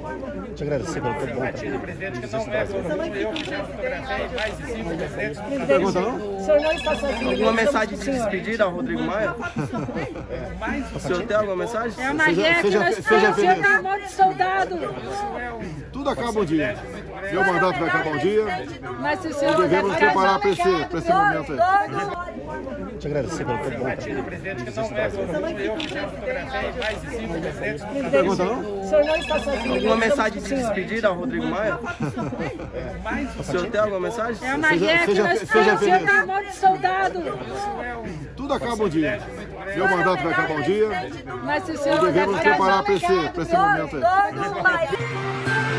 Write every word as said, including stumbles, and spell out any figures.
Te agradecer pelo todo bom trabalho. Presidente, que não é como eu que já fotografei mais de cinco presidentes. Pergunta não? O senhor não está sozinho. Alguma mensagem de despedida ao Rodrigo Maia? O senhor tem alguma mensagem? É uma guerra que nós estamos sendo um monte de soldado. Tudo acaba um dia. Meu mandato vai acabar um dia. Mas se o senhor E devemos nos preparar para esse, para esse momento aí. Te agradecer pelo todo bom trabalho. Presidente, que não é como eu que já fotografei mais de cinco presidentes. Pergunta não? O senhor não está sozinho. Alguma mensagem de despedida ao Rodrigo Maia? O senhor tem alguma mensagem? É uma Seja- guerra que seja- nós seja estamos sendo feliz. um monte de soldado. Tudo acaba um dia. Meu mandato vai acabar um dia. Mas se o E senhor devemos nos preparar para esse, para esse momento aí.